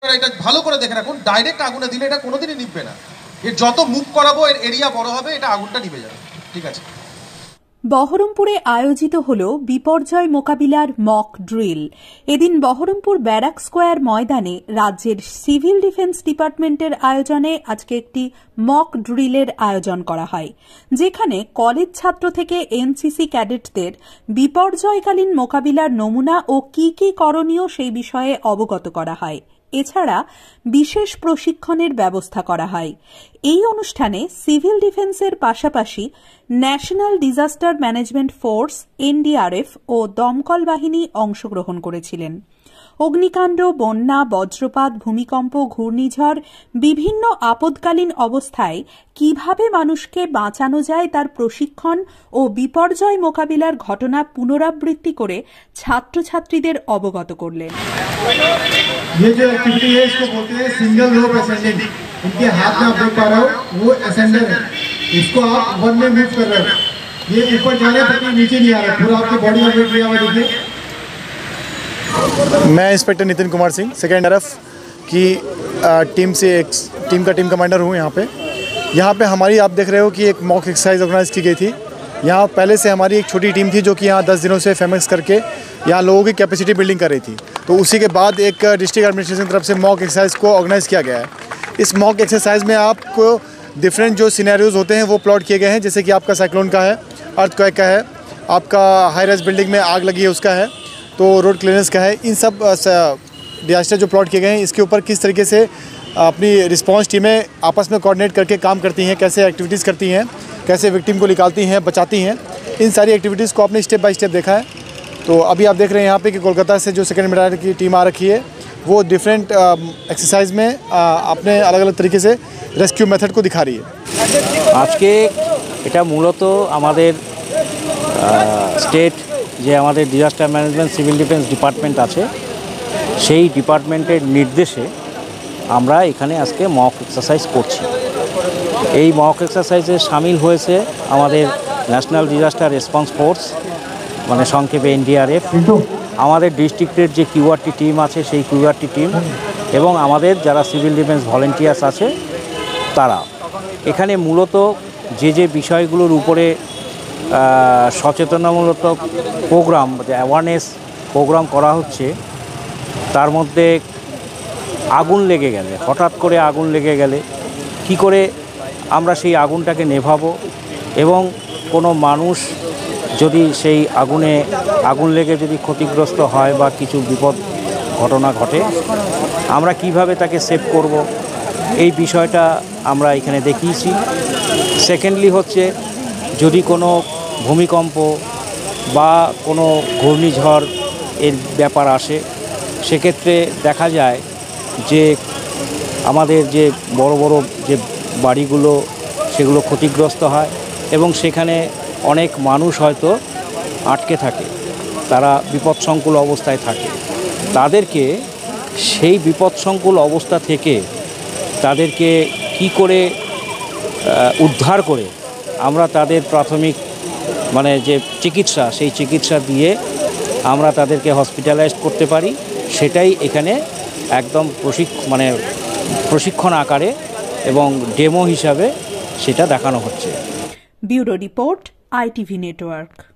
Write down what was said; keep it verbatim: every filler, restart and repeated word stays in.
এটা ভালো করে দেখে রাখুন, ডাইরেক্ট আগুনে দিলে এটা কোনোদিনই নিভবে না। এর যত মুভ করাবো এর এরিয়া বড় হবে, এটা আগুনটা নিভে যাবে। ঠিক আছে। বহরমপুরে আয়োজিত হল বিপর্যয় মোকাবিলার মক ড্রিল। এদিন বহরমপুর ব্যারাক স্কোয়ার ময়দানে রাজ্যের সিভিল ডিফেন্স ডিপার্টমেন্টের আয়োজনে আজকে একটি মক ড্রিলের আয়োজন করা হয়, যেখানে কলেজ ছাত্র থেকে এনসিসি ক্যাডেটদের বিপর্যয়কালীন মোকাবিলার নমুনা ও কি কি করণীয় সেই বিষয়ে অবগত করা হয়। এছাড়া বিশেষ প্রশিক্ষণের ব্যবস্থা করা হয়। এই অনুষ্ঠানে সিভিল ডিফেন্সের পাশাপাশি national disaster management force NDRF ও দমকল বাহিনী অংশগ্রহণ করেছিলেন। অগ্নিকাণ্ড, বন্যা, বজ্রপাত, ভূমিকম্প, ঘূর্ণিঝড়, বিভিন্ন আপদকালীন অবস্থায় কিভাবে মানুষকে বাঁচানো যায় তার প্রশিক্ষণ ও বিপর্যয় মোকাবিলার ঘটনা পুনরাবৃত্তি করে ছাত্রছাত্রীদের অবগত করলেন। ये जो एक्टिविटी है इसको बोलते हैं सिंगल रोप असेंडिंग। इनके हाथ में आप देख पा रहे हो वो असेंडर है, इसको आप वन में मूव कर रहे हो। ये ऊपर जा रहा है पर नीचे नहीं आ रहा, पूरा आपकी बॉडी में वेट लिया हुआ देखिए। मैं inspector Nitin Kumar Singh second F की टीम से एक टीम का टीम कमांडर हूँ। यहाँ पे यहाँ पे हमारी आप देख रहे हो कि एक मॉक एक्सरसाइज ऑर्गेनाइज की गई थी। यहाँ पहले से हमारी एक छोटी टीम थी जो कि यहाँ दस दिनों से फेमस करके यहाँ लोगों की कैपेसिटी बिल्डिंग कर रही थी। तो उसी के बाद एक डिस्ट्रिक्ट एडमिनिस्ट्रेशन की तरफ से मॉक एक्सरसाइज को ऑर्गेनाइज़ किया गया है। इस मॉक एक्सरसाइज में आपको डिफरेंट जो सिनेरियोज़ होते हैं वो प्लॉट किए गए हैं, जैसे कि आपका साइक्लोन का है, अर्थक्वेक का है, आपका हाई राइज बिल्डिंग में आग लगी है उसका है, तो रोड क्लियरेंस का है। इन सब डिजास्टर जो प्लॉट किए गए हैं इसके ऊपर किस तरीके से अपनी रिस्पॉन्स टीमें आपस में कोऑर्डिनेट करके काम करती हैं, कैसे एक्टिविटीज़ करती हैं, कैसे विक्टिम को निकालती हैं, बचाती हैं, इन सारी एक्टिविटीज़ को आपने स्टेप बाय स्टेप देखा है। तो अभी आप देख रहे हैं यहाँ पे कि कोलकाता से जो सेकेंड बटालियन की टीम आ रखी है वो डिफरेंट एक्सरसाइज में अपने अलग अलग तरीके से रेस्क्यू मेथड को दिखा रही है। आज के এটা মূলত আমাদের স্টেট যে আমাদের disaster management civil defence department আছে সেই ডিপার্টমেন্টের নির্দেশে আমরা এখানে আজকে মক এক্সারসাইজ করছি। এই মক এক্সারসাইজে শামিল হয়েছে আমাদের ন্যাশনাল ডিজাস্টার রেসপন্স ফোর্স মানে সংক্ষেপে এনডিআরএফ, আমাদের ডিস্ট্রিক্টের যে কিউআরটি টিম আছে সেই কিউআরটি টিম এবং আমাদের যারা সিভিল ডিফেন্স ভলেন্টিয়ার্স আছে তারা। এখানে মূলত যে যে বিষয়গুলোর উপরে সচেতনামূলক প্রোগ্রাম অ্যাওয়ারনেস প্রোগ্রাম করা হচ্ছে তার মধ্যে আগুন লেগে গেলে, হঠাৎ করে আগুন লেগে গেলে কি করে আমরা সেই আগুনটাকে নেভাবো এবং কোনো মানুষ যদি সেই আগুনে আগুন লেগে যদি ক্ষতিগ্রস্ত হয় বা কিছু বিপদ ঘটনা ঘটে আমরা কিভাবে তাকে সেভ করব এই বিষয়টা আমরা এখানে দেখিয়েছি। সেকেন্ডলি হচ্ছে যদি কোনো ভূমিকম্প বা কোনো ঘূর্ণিঝড় এর ব্যাপার আসে সেক্ষেত্রে দেখা যায় যে আমাদের যে বড় বড় যে বাড়িগুলো সেগুলো ক্ষতিগ্রস্ত হয় এবং সেখানে অনেক মানুষ হয়তো আটকে থাকে, তারা বিপদসংকুল অবস্থায় থাকে। তাদেরকে সেই বিপদসংকুল অবস্থা থেকে তাদেরকে কি করে উদ্ধার করে আমরা তাদের প্রাথমিক মানে যে চিকিৎসা সেই চিকিৎসা দিয়ে আমরা তাদেরকে হসপিটালাইজ করতে পারি সেটাই এখানে একদম প্রশিক্ষ মানে প্রশিক্ষণ আকারে এবং ডেমো হিসাবে সেটা দেখানো হচ্ছে। Bureau report, ITV network.